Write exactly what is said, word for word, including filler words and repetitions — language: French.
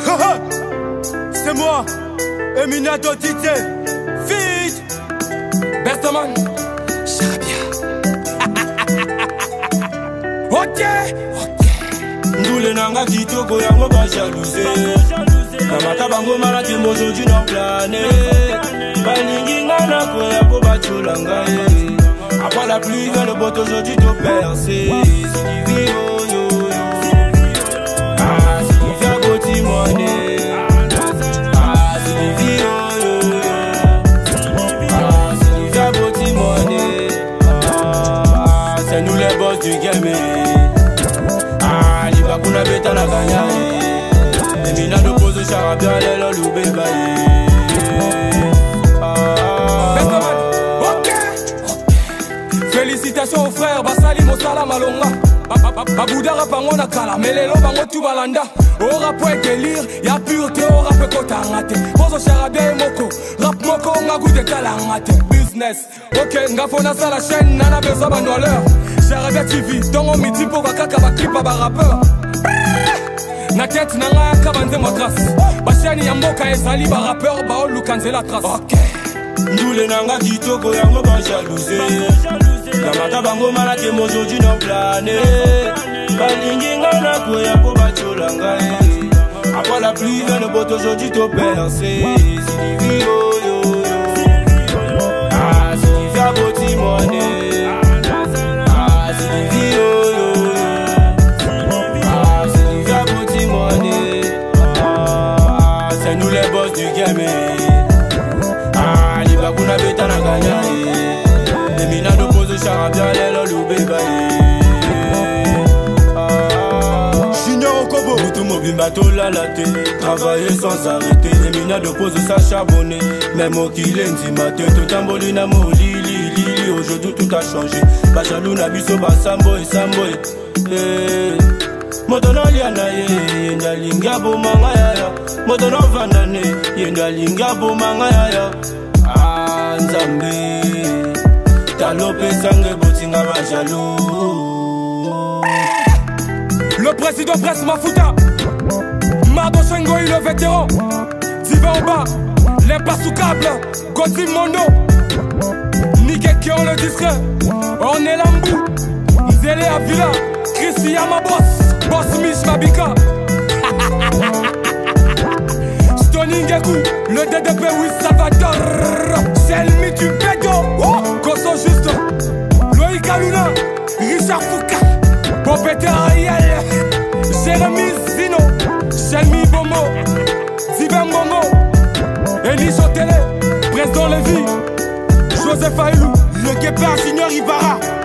C'est moi, Eminato Tite, Fit, Bestaman, Charabia. Ok, ok. Ndule nanga kitoko yango ba jalouse. Kamata bango malaki mozoji na plane. Balingi ngana ko ya ko batulanga e. Après la pluie vient le beau aujourd'hui te percer. Sylvie oh yo yo. Ah Sylvia Boti money. Ah Sylvie oh yo yo. Ah Sylvia Boti money. Ah c'est nous les boss du game. Ah li bakuna beta na gagna. Emina de pose charabia lelo loube baye. Félicitations aux frères, Basali Mosala Malonga. Babouda rapango na kala, melelo bango tu balanda. Au rap ouais délire, y'a pureté au rap kotangate. Pozo charabia et moko, rap moko nga goût de kalangate. Business, ok, nga fona sa la chaîne, nana besoin ban dollar. Charabia T V, tongo midi pour kaka ba clip ba rappeur. Na tête na nga kabanze mo trace. Bashani ya mboka ezali ba rappeur, ba olu kanzela trace. Ok. Ndule nanga kitoko yango ba jalouse. Kamata bango malaki mozoji na plane. Balingi ngana ko ya ko batulanga e. Après la pluie vient le beau aujourd'hui te percer. Sylvie oh yo yo. Ah Sylvia Boti money. Ah Sylvie oh yo yo. Ah Sylvia Boti money. Ah c'est nous les boss du game. Ah li bakuna beta na gagna e. Emina de pose charabia lelo loube baye. Junior Okobo Mutu mobimba tola la te. Travailler sans arrêter. Emina de pose sa charbonner. Même au qu'il est maté. Tout en bolina mo li li li. Aujourd'hui tout a changé. Bachalou na biso ba sambo e sambo e. Motono liana ye. Yenda linga bo manga ya ya. Motono vandane. Yenda linga bo manga ya ya. Ah Nzambe. Talope sangue botinga ba jaloux. Le président presse Mafuta. Mardo Shengoï le vétéran. Diva en bas. L'impassoucable. Goti Mondo. Nikekion le discret. On est l'ambou. Nzele Avila. Chrissy Yama boss. Boss Mich Mabika. Stony Ngekou. Le D D P oui Salvador. Selmi du Bédo. Koso Juste. Loïc Aluna. Richard Fouca. Popete Ariel. Jérémy Zino. Shelmy Bomo. Zibem Bongo. Elie Chotele. Président Lévy. Joseph Ailou. Le Guépard Junior Ibarra.